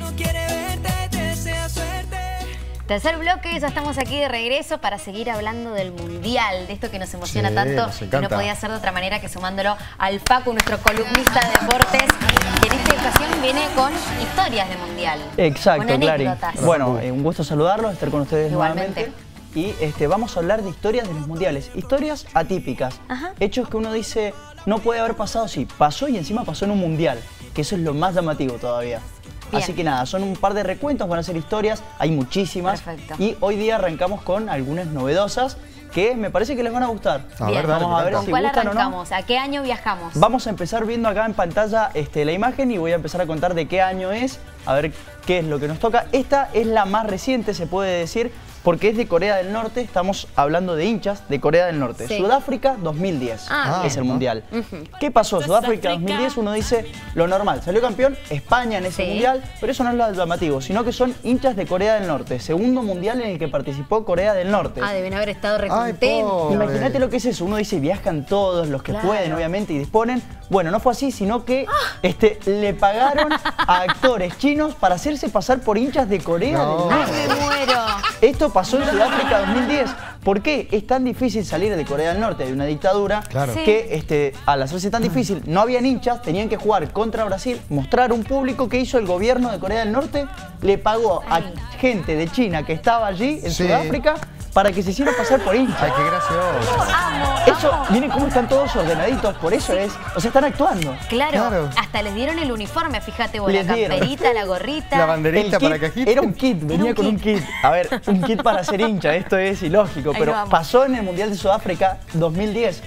no quiere verte, te desea suerte. Tercer bloque, ya estamos aquí de regreso para seguir hablando del Mundial, de esto que nos emociona tanto, y no podía ser de otra manera que sumándolo al Facu, nuestro columnista de deportes, que en esta ocasión viene con historias de Mundial. Exacto, Clary. Bueno, Bueno, un gusto saludarlos, estar con ustedes igualmente. nuevamente. Y vamos a hablar de historias de los mundiales, historias atípicas, hechos que uno dice no puede haber pasado, sí, pasó y encima pasó en un mundial, que eso es lo más llamativo todavía. Bien. Así que nada, son un par de recuentos, van a ser historias, hay muchísimas. Perfecto. Y hoy día arrancamos con algunas novedosas que me parece que les van a gustar. Bien. Vamos a ver ¿Con si cuál gustan o no. arrancamos? ¿A qué año viajamos? Vamos a empezar viendo acá en pantalla la imagen y voy a empezar a contar de qué año es, a ver qué es lo que nos toca. Esta es la más reciente, se puede decir, porque es de Corea del Norte, estamos hablando de hinchas de Corea del Norte. Sí. Sudáfrica 2010 es el mundial. ¿Qué pasó? Sudáfrica 2010, uno dice lo normal, salió campeón España en ese mundial, pero eso no es lo llamativo, sino que son hinchas de Corea del Norte, segundo mundial en el que participó Corea del Norte. Ah, deben haber estado recontentos. Imagínate lo que es eso, uno dice viajan todos los que pueden obviamente y disponen. Bueno, no fue así, sino que le pagaron a actores chinos para hacerse pasar por hinchas de Corea del Norte. ¡Ay, me muero! Esto pasó en Sudáfrica 2010. ¿Por qué? Es tan difícil salir de Corea del Norte, de una dictadura, que al hacerse tan difícil, no habían hinchas, tenían que jugar contra Brasil, mostrar un público que hizo el gobierno de Corea del Norte, le pagó a gente de China que estaba allí en Sudáfrica para que se hicieran pasar por hinchas. Ay, qué gracioso. Eso, miren cómo están todos ordenaditos, por eso es, o sea, están actuando. Claro, hasta les dieron el uniforme, fíjate vos, la Les dieron. camperita, la gorrita. La banderita El para kit que agiten. era un kit, venía con un kit. A ver, un kit para ser hincha, esto es ilógico, Ahí pero vamos. pasó en el Mundial de Sudáfrica 2010.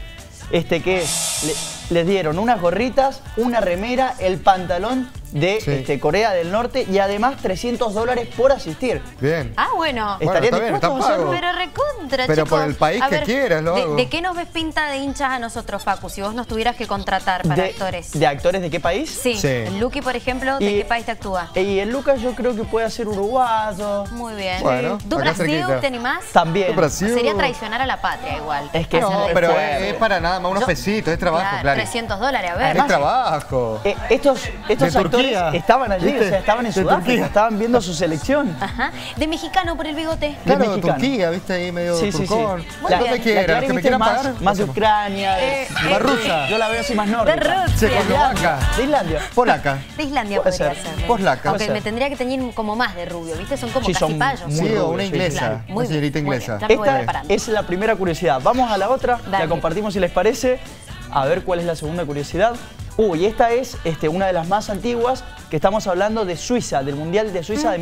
Que les dieron unas gorritas, una remera, el pantalón de Corea del Norte y además $300 por asistir. Bien. Ah, bueno. ¿Estarían está bien, dispuestos está a hacerlo? pago. Pero recontra, Pero chicos. por el país A que ver, quieras lo hago. ¿De qué nos ves pinta de hinchas a nosotros, Facu? Si vos nos tuvieras que contratar para actores. ¿De actores de qué país? Sí. Sí. El Luqui, por ejemplo, ¿de qué país te actúa? Y el Lucas yo creo que puede ser uruguayo. Muy bien. Bueno, ¿Du acá Brasil cerquita. te animás? También. Brasil. Sería traicionar a la patria igual. Es que No, es pero fuerte. es para nada más unos pesitos, es trabajo, claro. $300, a ver. Es trabajo. Estos De actores Turquía. estaban allí, ¿Viste? o sea, estaban en De Sudáfrica, Turquía. estaban viendo su selección. Ajá. De mexicano por el bigote. Claro, mexicano. Turquía, viste ahí medio turcón. Muy Donde bien. quieras, Clary, que me viste, quieran más, pagar. más de Ucrania, más rusa. Yo la veo así más nórdica. De Rusia. Checoslovaca. De Islandia. Polaca. De Islandia Puede podría ser. ser. Poslaca. Aunque Puede me ser. tendría que teñir como más de rubio, ¿viste? Son como Sí, casi son payos. muy Sí, o una Sí, inglesa. claro. Muy Una señorita bien, muy inglesa. bien. Ya me voy Esta preparando. es la primera curiosidad. Vamos a la otra, Dale. la compartimos si les parece. A ver cuál es la segunda curiosidad. Y esta es una de las más antiguas, que estamos hablando de Suiza, del Mundial de Suiza de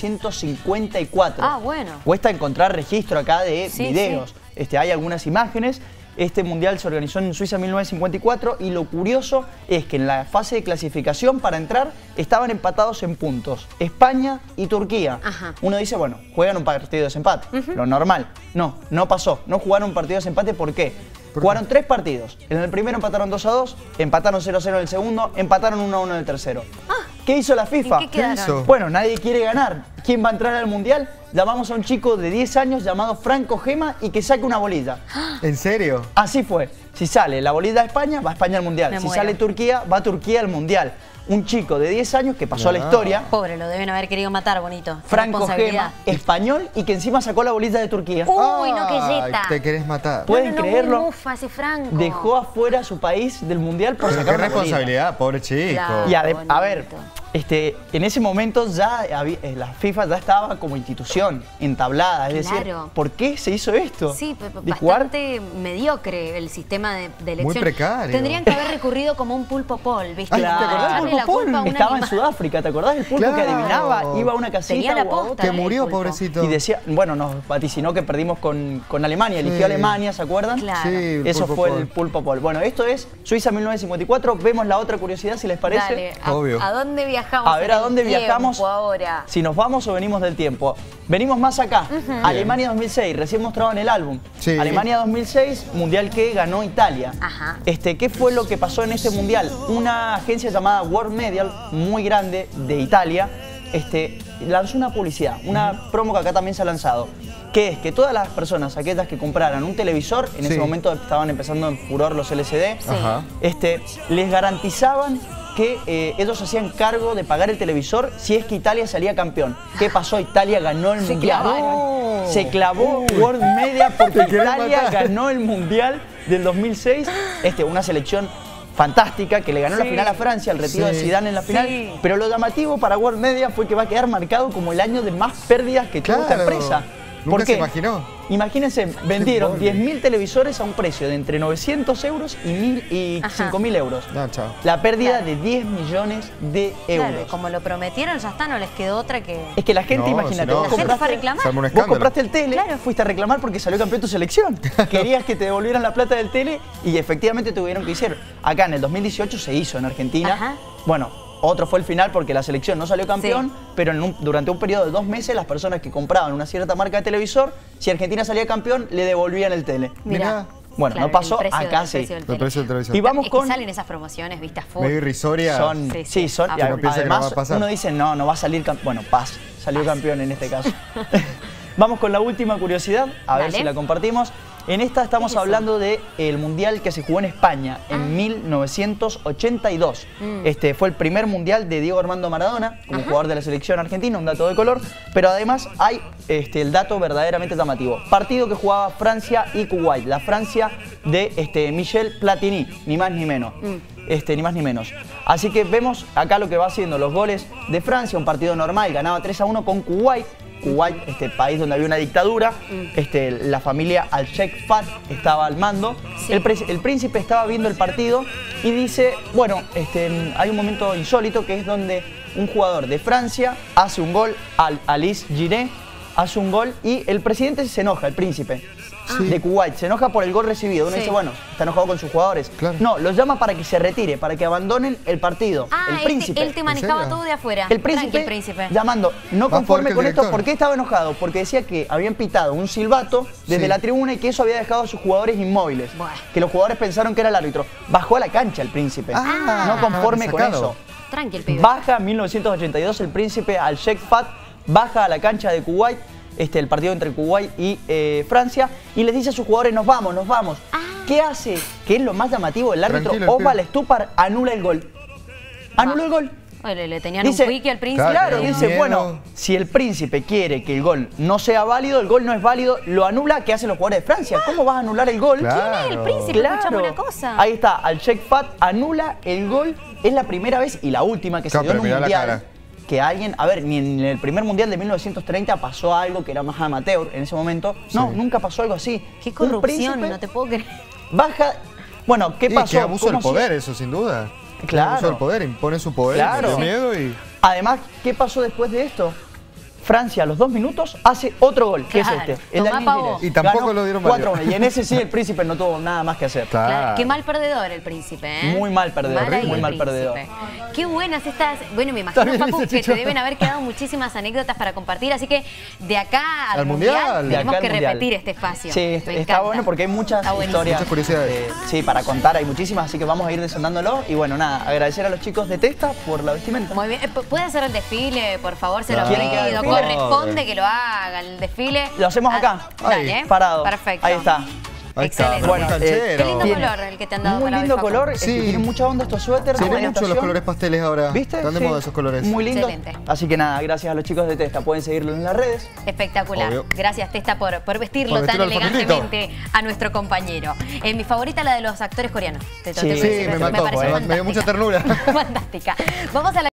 1954. Ah, bueno. Cuesta encontrar registro acá de Sí, videos. Hay algunas imágenes. Este mundial se organizó en Suiza en 1954 y lo curioso es que en la fase de clasificación para entrar estaban empatados en puntos España y Turquía. Ajá. Uno dice, bueno, juegan un partido de desempate, lo normal. No pasó, no jugaron un partido de desempate, ¿por qué? Jugaron 3 partidos. En el primero empataron 2-2, empataron 0-0 en el segundo, empataron 1-1 en el tercero. ¿Qué hizo la FIFA? ¿En qué quedaron? hizo? Bueno, nadie quiere ganar. ¿Quién va a entrar al mundial? Llamamos a un chico de 10 años llamado Franco Gema y que saque una bolilla. ¿En serio? Así fue. Si sale la bolita de España, va España al Mundial. Me Si muero. sale Turquía, va Turquía al Mundial. Un chico de 10 años que pasó a la historia, Pobre, lo deben haber querido matar, bonito. Qué Franco responsabilidad. Gema, español, y que encima sacó la bolita de Turquía. Uy, no, que Ay, yeta. te querés matar. ¿Pueden Muy creerlo? mufa ese Franco. Dejó afuera a su país del Mundial por Pero sacar qué una bolita. responsabilidad, pobre chico. Claro. Y a ver, bonito. en ese momento ya la FIFA ya estaba como institución entablada. Es decir, Claro. ¿por qué se hizo esto? Sí, De jugar. bastante mediocre el sistema de elección. precario. Tendrían que haber recurrido como un pulpo Paul, ¿viste? Ay, ¿te acordás del Echarle Pulpo la culpa a Paul? un Estaba en animal. Sudáfrica, ¿te acordás del pulpo que Claro. adivinaba? Iba a una casita Tenía la o a otra. posta. Que el murió, pulpo. pobrecito. Y decía, bueno, nos vaticinó que perdimos con Alemania, eligió a Alemania, ¿se acuerdan? Claro. Sí, el Eso Pulpo fue Paul. el Pulpo Paul. Bueno, esto es Suiza 1954. Vemos la otra curiosidad, si les parece. Dale, Obvio. ¿a dónde viajamos? A ver, en ¿a el dónde tiempo viajamos? ahora? Si nos vamos o venimos del tiempo. Venimos más acá. Alemania 2006, recién mostrado en el álbum. Sí. Alemania 2006, mundial que ganó Italia. Ajá. ¿Qué fue lo que pasó en ese mundial? Una agencia llamada World Medial, muy grande, de Italia, lanzó una publicidad, una promo que acá también se ha lanzado, que es que todas las personas, aquellas que compraran un televisor, en ese momento estaban empezando en furor los LCD, Ajá. les garantizaban que ellos hacían cargo de pagar el televisor si es que Italia salía campeón. ¿Qué pasó? Italia ganó el Mundial. Se clavó World Media porque Italia ganó el Mundial del 2006. Una selección fantástica que le ganó la final a Francia, el retiro de Zidane en la final. Pero lo llamativo para World Media fue que va a quedar marcado como el año de más pérdidas que tuvo esta empresa. ¿Por qué? Se imaginó. Imagínense, vendieron 10.000 televisores a un precio de entre 900 euros y 5.000 euros. No, chao. La pérdida de 10 millones de euros. Claro, como lo prometieron, ya está, no les quedó otra que... Es que la gente, imagínate, la gente fue a reclamar. Vos compraste el tele, fuiste a reclamar porque salió campeón tu selección. Querías que te devolvieran la plata del tele y efectivamente tuvieron que hacer. Acá en el 2018 se hizo en Argentina. Bueno, otro fue el final porque la selección no salió campeón, pero durante un periodo de 2 meses las personas que compraban una cierta marca de televisor, si Argentina salía campeón, le devolvían el tele. Mirá. Bueno, no pasó, acá sí. El precio del televisor. Y vamos con... que salen esas promociones, vistas full. Medio irrisorias. Sí, son. Y además uno dice, no va a salir campeón. Bueno, salió campeón en este caso. Vamos con la última curiosidad, a ver si la compartimos. En esta estamos hablando del Mundial que se jugó en España en 1982. Fue el primer Mundial de Diego Armando Maradona, como jugador de la selección argentina, un dato de color. Pero además hay el dato verdaderamente llamativo. Partido que jugaba Francia y Kuwait. La Francia de Michel Platini, ni más ni menos. Ni más ni menos. Así que vemos acá lo que va haciendo los goles de Francia, un partido normal, ganaba 3-1 con Kuwait. Kuwait, país donde había una dictadura, la familia al-Sheikh Fahd estaba al mando. El príncipe estaba viendo el partido y dice, bueno, hay un momento insólito que es donde un jugador de Francia hace un gol, Alice Giré hace un gol y el presidente se enoja, el príncipe de Kuwait, se enoja por el gol recibido. Uno dice, bueno, está enojado con sus jugadores. No, los llama para que se retire, para que abandonen el partido. El príncipe. Él te manejaba todo de afuera. El príncipe llamando, no conforme con esto, ¿por qué estaba enojado? Porque decía que habían pitado un silbato desde la tribuna y que eso había dejado a sus jugadores inmóviles. Que los jugadores pensaron que era el árbitro. Bajó a la cancha el príncipe, no conforme con eso. Tranqui el pibe. Baja en 1982 el príncipe al-Sheikh Fahd, baja a la cancha de Kuwait, el partido entre Kuwait y Francia, y les dice a sus jugadores, nos vamos. ¿Qué hace? Que es lo más llamativo, el árbitro Oswald Stupar anula el gol. Anuló el gol. Le tenían un pique al príncipe. Claro, dice, bueno, si el príncipe quiere que el gol no sea válido, el gol no es válido, lo anula. ¿Qué hacen los jugadores de Francia? ¿Cómo vas a anular el gol? ¿Quién es el príncipe? Escuchame una cosa. Ahí está, al-Sheikh Fahd anula el gol. Es la primera vez y la última que se dio en un mundial que alguien, ni en el primer mundial de 1930 pasó algo que era más amateur en ese momento. No, nunca pasó algo así. Qué corrupción, no te puedo creer. Baja, bueno, ¿qué pasó? Qué abuso del poder, eso sin duda. Claro. Abuso del poder, impone su poder, metió miedo y... Además, ¿qué pasó después de esto? Francia a los 2 minutos hace otro gol, que es el de Alice. Y tampoco lo dieron válido. 4-1. Y en ese sí el príncipe no tuvo nada más que hacer. Qué mal perdedor el príncipe, Muy mal perdedor, muy mal perdedor. Qué buenas estas... Bueno, me imagino, Facu, que te deben haber quedado muchísimas anécdotas para compartir, así que de acá al mundial tenemos que repetir este espacio. Sí, está bueno porque hay muchas historias. Muchas curiosidades. Sí, para contar hay muchísimas, así que vamos a ir desondándolo. Y bueno, nada, agradecer a los chicos de Testa por la vestimenta. Muy bien. ¿Puede hacer el desfile, por favor? Se lo pido. Corresponde que lo haga el desfile. Lo hacemos acá. Dale, parado. Perfecto. Ahí está. Excelente. Bueno, qué lindo color el que te han dado. Muy lindo color. Tiene mucha onda estos suéteres. Se ven mucho los colores pasteles ahora. ¿Viste? Están de moda esos colores. Muy lindo. Excelente. Así que nada, gracias a los chicos de Testa. Pueden seguirlo en las redes. Espectacular. Obvio. Gracias, Testa, por vestirlo tan elegantemente a nuestro compañero. Mi favorita, la de los actores coreanos. Sí, me mató. Me dio mucha ternura. Fantástica. Vamos a la